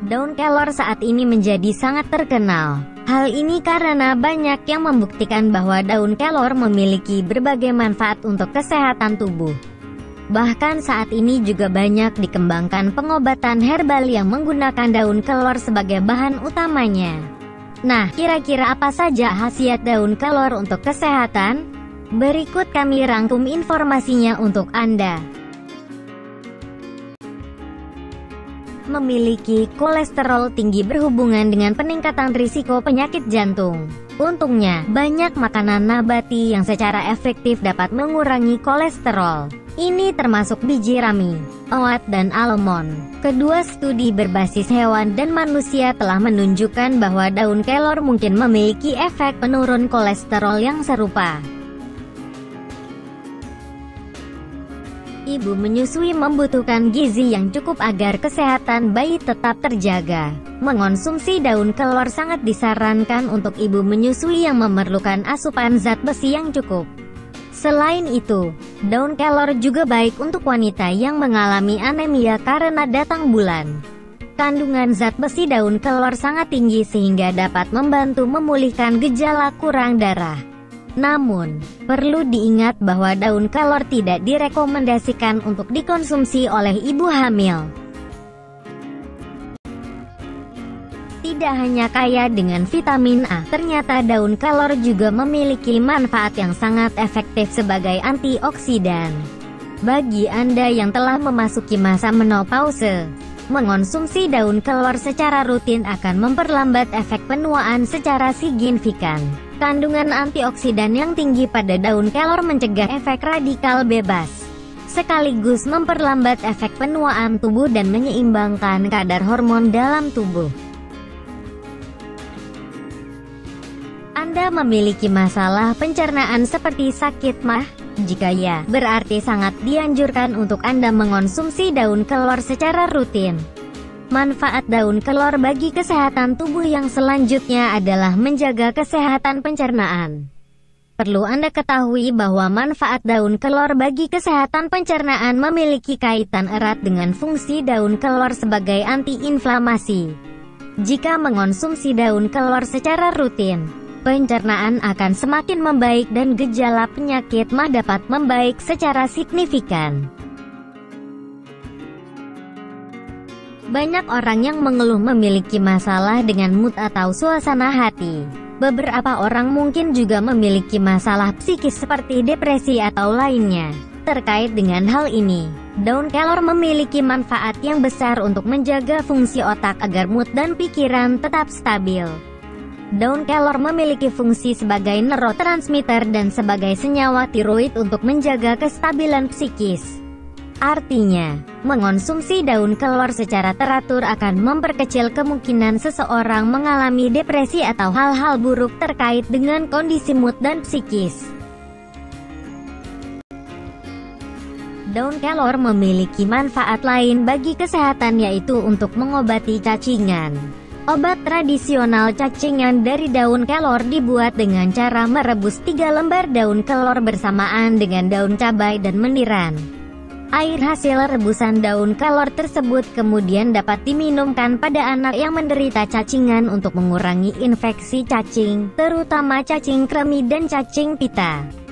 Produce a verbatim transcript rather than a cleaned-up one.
Daun kelor saat ini menjadi sangat terkenal. Hal ini karena banyak yang membuktikan bahwa daun kelor memiliki berbagai manfaat untuk kesehatan tubuh. Bahkan saat ini juga banyak dikembangkan pengobatan herbal yang menggunakan daun kelor sebagai bahan utamanya. Nah, kira-kira apa saja khasiat daun kelor untuk kesehatan? Berikut kami rangkum informasinya untuk Anda. Memiliki kolesterol tinggi berhubungan dengan peningkatan risiko penyakit jantung. Untungnya, banyak makanan nabati yang secara efektif dapat mengurangi kolesterol. Ini termasuk biji rami, oat dan almond. Kedua studi berbasis hewan dan manusia telah menunjukkan bahwa daun kelor mungkin memiliki efek penurun kolesterol yang serupa. Ibu menyusui membutuhkan gizi yang cukup agar kesehatan bayi tetap terjaga. Mengonsumsi daun kelor sangat disarankan untuk ibu menyusui yang memerlukan asupan zat besi yang cukup. Selain itu, daun kelor juga baik untuk wanita yang mengalami anemia karena datang bulan. Kandungan zat besi daun kelor sangat tinggi sehingga dapat membantu memulihkan gejala kurang darah. Namun, perlu diingat bahwa daun kelor tidak direkomendasikan untuk dikonsumsi oleh ibu hamil. Tidak hanya kaya dengan vitamin A, ternyata daun kelor juga memiliki manfaat yang sangat efektif sebagai antioksidan. Bagi Anda yang telah memasuki masa menopause, mengonsumsi daun kelor secara rutin akan memperlambat efek penuaan secara signifikan. Kandungan antioksidan yang tinggi pada daun kelor mencegah efek radikal bebas, sekaligus memperlambat efek penuaan tubuh dan menyeimbangkan kadar hormon dalam tubuh. Anda memiliki masalah pencernaan seperti sakit mah? Jika ya, berarti sangat dianjurkan untuk Anda mengonsumsi daun kelor secara rutin. Manfaat daun kelor bagi kesehatan tubuh yang selanjutnya adalah menjaga kesehatan pencernaan. Perlu Anda ketahui bahwa manfaat daun kelor bagi kesehatan pencernaan memiliki kaitan erat dengan fungsi daun kelor sebagai antiinflamasi. Jika mengonsumsi daun kelor secara rutin, pencernaan akan semakin membaik dan gejala penyakit mah dapat membaik secara signifikan. Banyak orang yang mengeluh memiliki masalah dengan mood atau suasana hati. Beberapa orang mungkin juga memiliki masalah psikis seperti depresi atau lainnya. Terkait dengan hal ini, daun kelor memiliki manfaat yang besar untuk menjaga fungsi otak agar mood dan pikiran tetap stabil. Daun kelor memiliki fungsi sebagai neurotransmitter dan sebagai senyawa tiroid untuk menjaga kestabilan psikis. Artinya, mengonsumsi daun kelor secara teratur akan memperkecil kemungkinan seseorang mengalami depresi atau hal-hal buruk terkait dengan kondisi mood dan psikis. Daun kelor memiliki manfaat lain bagi kesehatan, yaitu untuk mengobati cacingan. Obat tradisional cacingan dari daun kelor dibuat dengan cara merebus tiga lembar daun kelor bersamaan dengan daun cabai dan meniran. Air hasil rebusan daun kelor tersebut kemudian dapat diminumkan pada anak yang menderita cacingan untuk mengurangi infeksi cacing, terutama cacing kremi dan cacing pita.